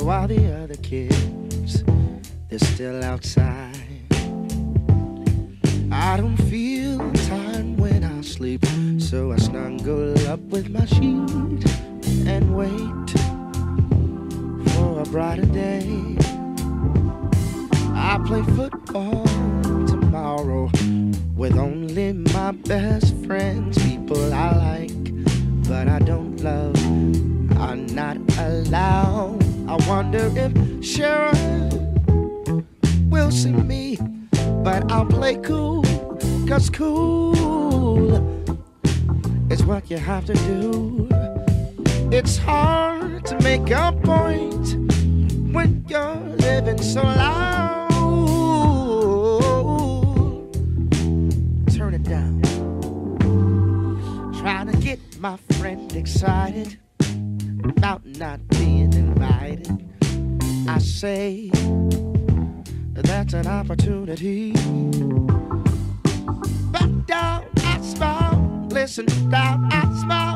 while the other kids, they're still outside. I don't feel time when I sleep, so I snuggle up with my sheet and wait for a brighter day. I play football tomorrow with only my best friends, people I like, but I don't love, are not allowed. I wonder if Sharon will see me, but I'll play cool, 'cause cool is what you have to do. It's hard to make a point when you're living so loud. Turn it down. Trying to get my friend excited about not being invited. I say that's an opportunity. Back down, I smile. Listen down, I smile.